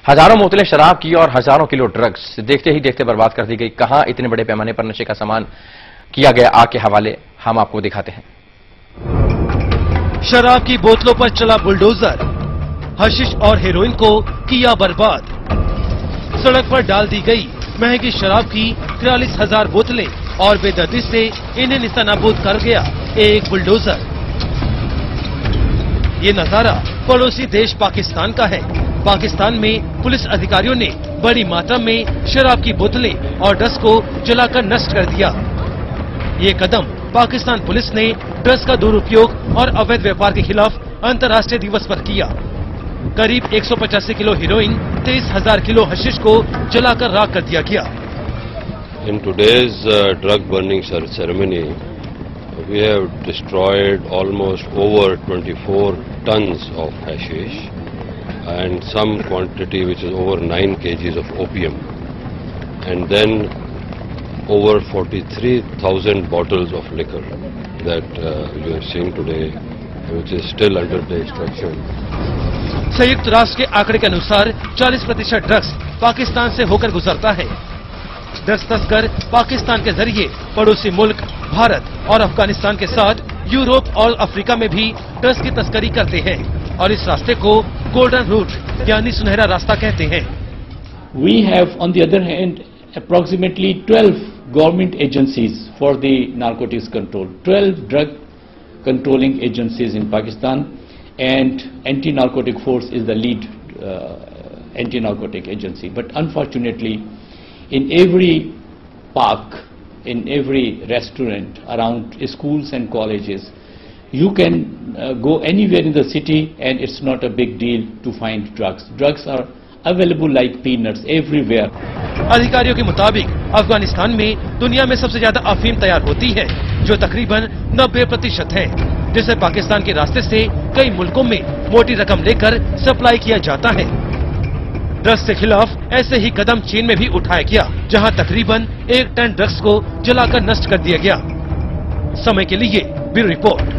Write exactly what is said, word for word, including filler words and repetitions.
हजारों बोतलें शराब की और हजारों किलो ड्रग्स देखते ही देखते बर्बाद कर दी गई। कहां इतने बड़े पैमाने पर नशे का सामान किया गया, आग के हवाले हम आपको दिखाते हैं। शराब की बोतलों पर चला बुलडोजर, हशीश और हेरोइन को किया बर्बाद। सड़क पर डाल दी गई महंगी शराब की तिरालीस हजार बोतलें और बेदर्दी से इन्हें निस्तानाबूद कर गया एक बुलडोजर। ये नजारा पड़ोसी देश पाकिस्तान का है। पाकिस्तान में पुलिस अधिकारियों ने बड़ी मात्रा में शराब की बोतलें और ड्रग्स को जलाकर नष्ट कर दिया। ये कदम पाकिस्तान पुलिस ने ड्रग्स का दुरुपयोग और अवैध व्यापार के खिलाफ अंतर्राष्ट्रीय दिवस पर किया। करीब एक सौ पचासी किलो हीरोइन, तेईस हजार किलो हशीश को जलाकर राख कर दिया गया। In today's uh, drug burning ceremony, we have destroyed almost over twenty-four tons of hashish and some quantity which is over nine kgs of opium, and then over forty-three thousand bottles of liquor that uh, you are seeing today, which is still under destruction. संयुक्त राष्ट्र के आंकड़े के अनुसार चालीस प्रतिशत drugs Pakistan से होकर गुजरता है। ड्रग्स तस्कर पाकिस्तान के जरिए पड़ोसी मुल्क भारत और अफगानिस्तान के साथ यूरोप और अफ्रीका में भी ड्रग्स की तस्करी करते हैं और इस रास्ते को गोल्डन रूट यानी सुनहरा रास्ता कहते हैं। We have on the other hand approximately twelve government agencies for the narcotics control, twelve drug controlling agencies in Pakistan, and anti-narcotic force is the lead uh, anti-narcotic agency. But unfortunately, in every park, in every restaurant, around schools and colleges, you can uh, go anywhere in the city and it's not a big deal to find drugs. Drugs are available like peanuts everywhere. अधिकारियों के मुताबिक अफगानिस्तान में दुनिया में सबसे ज्यादा अफीम तैयार होती है, जो तकरीबन नब्बे प्रतिशत है, जिसे पाकिस्तान के रास्ते से कई मुल्कों में मोटी रकम लेकर सप्लाई किया जाता है। ड्रग्स के खिलाफ ऐसे ही कदम चीन में भी उठाया गया, जहां तकरीबन एक टन ड्रग्स को जलाकर नष्ट कर दिया गया। समय के लिए ब्यूरो रिपोर्ट।